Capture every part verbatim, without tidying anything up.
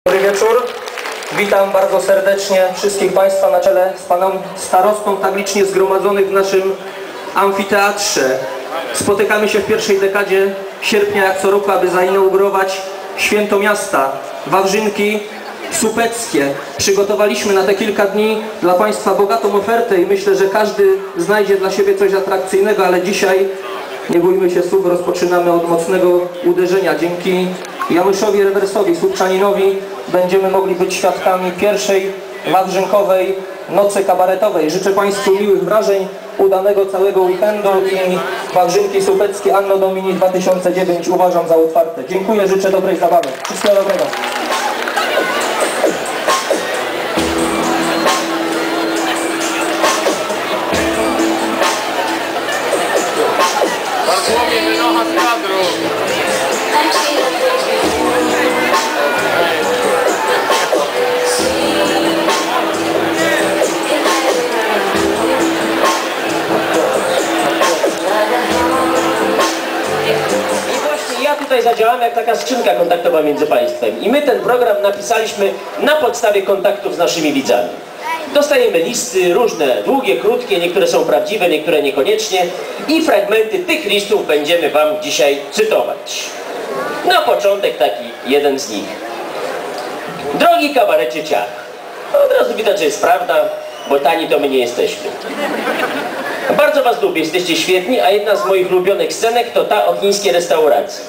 Dobry wieczór. Witam bardzo serdecznie wszystkich Państwa na czele z Panem Starostą tak licznie zgromadzonych w naszym amfiteatrze. Spotykamy się w pierwszej dekadzie sierpnia jak co roku, aby zainaugurować święto miasta, Wawrzynki Supeckie. Przygotowaliśmy na te kilka dni dla Państwa bogatą ofertę i myślę, że każdy znajdzie dla siebie coś atrakcyjnego, ale dzisiaj, nie bójmy się słów, rozpoczynamy od mocnego uderzenia. Dzięki Januszowi Rewersowi, słupczaninowi, będziemy mogli być świadkami pierwszej wawrzynkowej nocy kabaretowej. Życzę Państwu miłych wrażeń, udanego całego weekendu i Wawrzynki Supeckie Anno Domini dwa tysiące dziewięć uważam za otwarte. Dziękuję, życzę dobrej zabawy. Wszystkiego dobrego. Bartłomiej wynocha z kadru. I właśnie ja tutaj zadziałam jak taka skrzynka kontaktowa między państwem. I my ten program napisaliśmy na podstawie kontaktów z naszymi widzami. Dostajemy listy, różne, długie, krótkie, niektóre są prawdziwe, niektóre niekoniecznie i fragmenty tych listów będziemy wam dzisiaj cytować. Na początek taki jeden z nich. Drogi kabarecie Ciach. No, od razu widać, że jest prawda, bo tani to my nie jesteśmy. Bardzo was lubię, jesteście świetni, a jedna z moich ulubionych scenek to ta o chińskiej restauracji.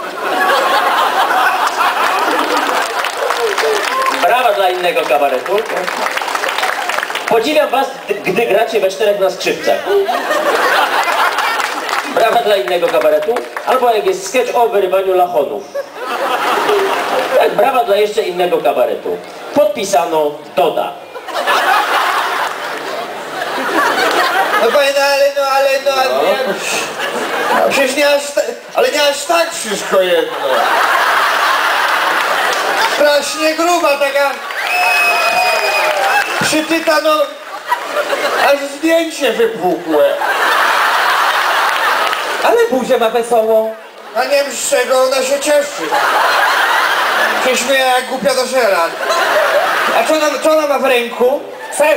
Brawa dla innego kabaretu. Podziwiam was, gdy gracie we czterech na skrzypcach. Brawa dla innego kabaretu. Albo jak jest sketch o wyrywaniu lachonów. Tak, brawa dla jeszcze innego kabaretu. Podpisano Doda. No panie, no ale, no ale, no, ale, no. Ja, no, przecież nie aż tak, ale nie aż tak wszystko jedno. Strasznie gruba, taka przytyta, no, aż zdjęcie wypukłe. Ale buzię ma wesołą. A nie wiem z czego ona się cieszy. Się śmieje jak głupia do żela. A co ona, co ona ma w ręku? Ser.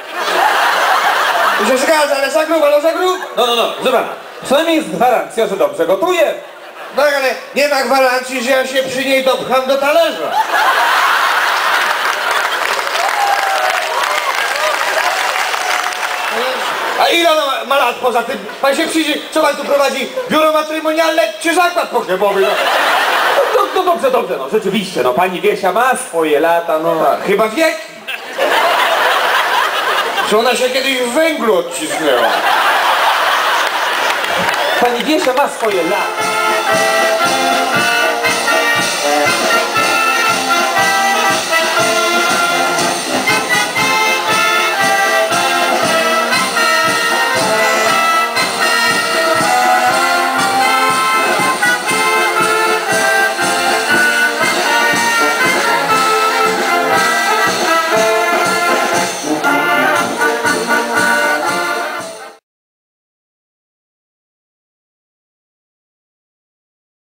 Że zgadza, ale za gruba, no za gruba. No, no, no, zobacz. Przynajmniej jest gwarancja, że dobrze gotuje. Tak, ale nie ma gwarancji, że ja się przy niej dopcham do talerza. A ile ona ma, ma lat poza tym? Pan się przyjdzie, co pan tu prowadzi? Biuro matrymonialne czy zakład pogrzebowy? No? No, no, no dobrze, dobrze, no rzeczywiście, no pani Wiesia ma swoje lata, no. Chyba wieki. Czy ona się kiedyś w węglu odcisnęła? Pani Wiesia ma swoje lata.